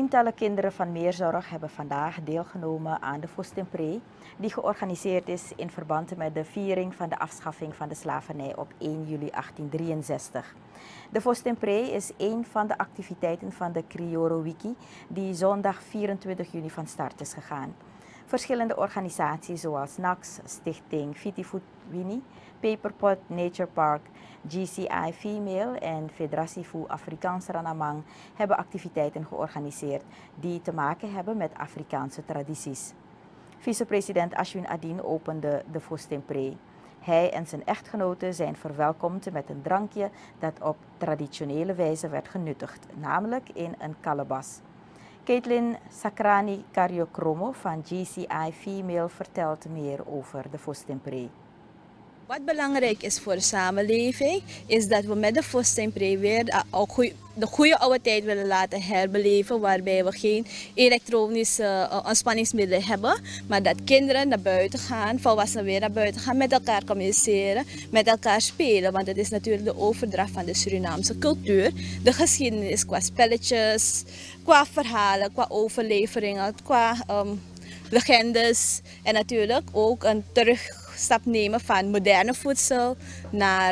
Tientallen kinderen van Meerzorg hebben vandaag deelgenomen aan de Fostempree, die georganiseerd is in verband met de viering van de afschaffing van de slavernij op 1 juli 1863. De Fostempree is een van de activiteiten van de Krioro Wiki, die zondag 24 juni van start is gegaan. Verschillende organisaties zoals NAX, Stichting Fitifood-Wini, Paperpot Nature Park, GCI Female en Federatie voor Afrikaans Ranamang hebben activiteiten georganiseerd die te maken hebben met Afrikaanse tradities. Vicepresident Ashwin Adin opende de Fostempree. Hij en zijn echtgenote zijn verwelkomd met een drankje dat op traditionele wijze werd genuttigd, namelijk in een kalebas. Caitlin Sakrani Karyokromo van GCI Female vertelt meer over de Fostempree. Wat belangrijk is voor de samenleving, is dat we met de Fostempree weer de goede oude tijd willen laten herbeleven, waarbij we geen elektronische ontspanningsmiddelen hebben, maar dat kinderen naar buiten gaan, volwassenen weer naar buiten gaan, met elkaar communiceren, met elkaar spelen, want het is natuurlijk de overdracht van de Surinaamse cultuur, de geschiedenis qua spelletjes, qua verhalen, qua overleveringen, qua legendes en natuurlijk ook een terugstap nemen van moderne voedsel naar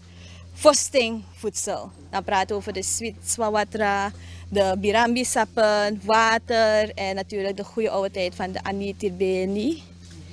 voeding. Dan praten we over de sweet swawatra, de birambi-sappen, water en natuurlijk de goede oude tijd van de anietirbeni,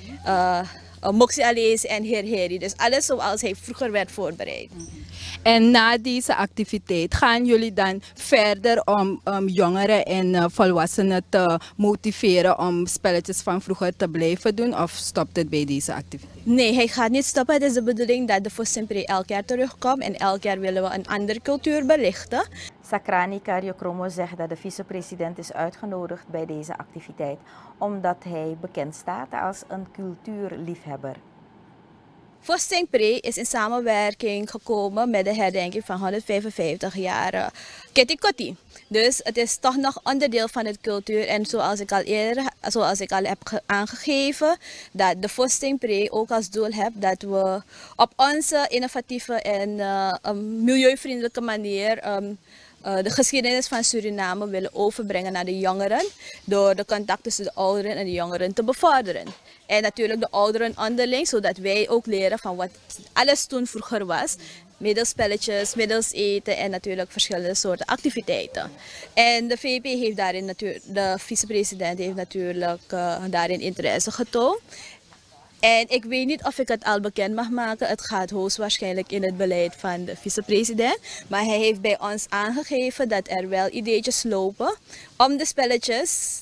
moxie ales en herheri. Dus alles zoals hij vroeger werd voorbereid. En na deze activiteit gaan jullie dan verder om jongeren en volwassenen te motiveren om spelletjes van vroeger te blijven doen, of stopt het bij deze activiteit? Nee, hij gaat niet stoppen. Het is de bedoeling dat de Fostempree elk jaar terugkomt en elk jaar willen we een andere cultuur belichten. Sakrani Karyokromo zegt dat de vicepresident is uitgenodigd bij deze activiteit omdat hij bekend staat als een cultuurliefhebber. Fostempree is in samenwerking gekomen met de herdenking van 155 jaar Kitty Kotti. Dus het is toch nog onderdeel van het cultuur en zoals ik al heb aangegeven, dat de Fostempree ook als doel heeft dat we op onze innovatieve en milieuvriendelijke manier de geschiedenis van Suriname willen overbrengen naar de jongeren door de contact tussen de ouderen en de jongeren te bevorderen. En natuurlijk de ouderen onderling, zodat wij ook leren van wat alles toen vroeger was. Middels spelletjes, middels eten en natuurlijk verschillende soorten activiteiten. En de VP heeft daarin de vicepresident heeft natuurlijk daarin interesse getoond. En ik weet niet of ik het al bekend mag maken. Het gaat hoogstwaarschijnlijk in het beleid van de vicepresident. Maar hij heeft bij ons aangegeven dat er wel ideetjes lopen om de spelletjes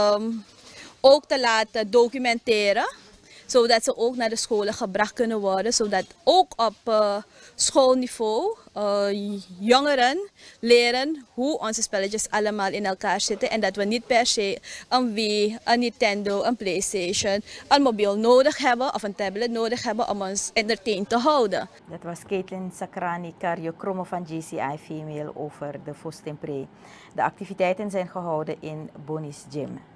ook te laten documenteren. Zodat ze ook naar de scholen gebracht kunnen worden. Zodat ook op schoolniveau jongeren leren hoe onze spelletjes allemaal in elkaar zitten. En dat we niet per se een Wii, een Nintendo, een PlayStation, een mobiel nodig hebben of een tablet nodig hebben om ons entertained te houden. Dat was Caitlin Sakrani Karyokromo van GCI Female over de Fostempree. De activiteiten zijn gehouden in Bonnie's Gym.